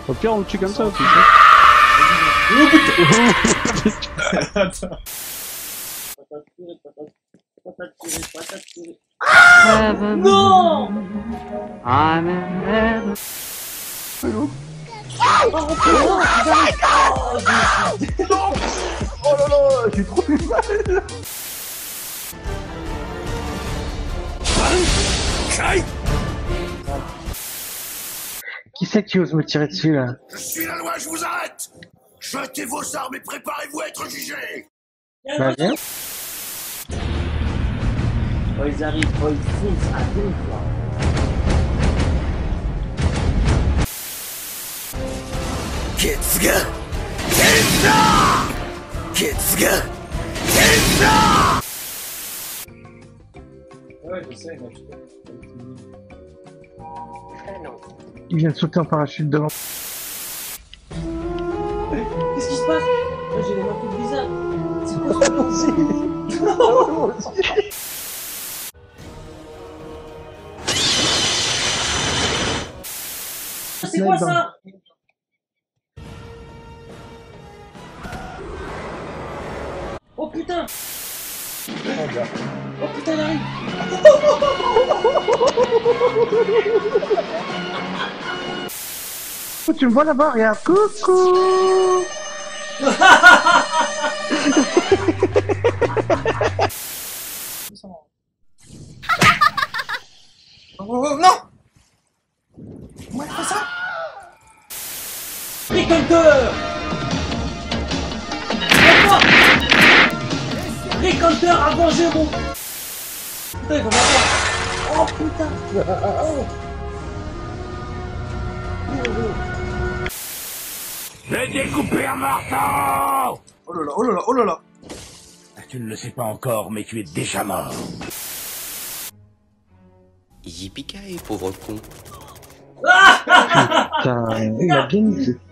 Au pire, on le tue comme ça aussi. Oh putain. Attends. Non. I'm in heaven. Oh là là, j'ai trop eu mal. Qui c'est qui ose me tirer dessus là? Je suis la loi, je vous arrête! Jetez vos armes et préparez-vous à être jugés! Bah viens. Oh, ils arrivent, oh, ils foncent à donf là. Ketsuga! Kensa! Ketsuga! Kensa! Ouais, je sais, mais Il vient de sauter en parachute devant. Qu'est-ce qui se passe? Oh, j'ai les mains toutes bizarres. C'est quoi ça? C'est quoi ça? Oh putain! Oh putain, il arrive! Oh, tu me vois là-bas, regarde, coucou. oh non! Moi, fais ça! Récolteur! Récolteur a vengé mon... Putain, il va m'avoir. Oh putain! Je vais découper un marteau! Oh là là, oh là là, oh là là! Tu ne le sais pas encore, mais tu es déjà mort. Yippee pauvre con. Putain, il a bien mis.